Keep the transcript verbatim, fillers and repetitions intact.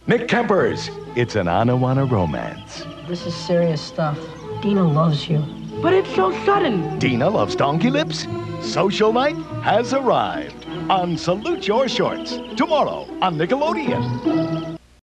Nick Kempers, it's an Anawana romance. This is serious stuff. Dina loves you. But it's so sudden. Dina loves donkey lips? Social night has arrived on Salute Your Shorts tomorrow on Nickelodeon.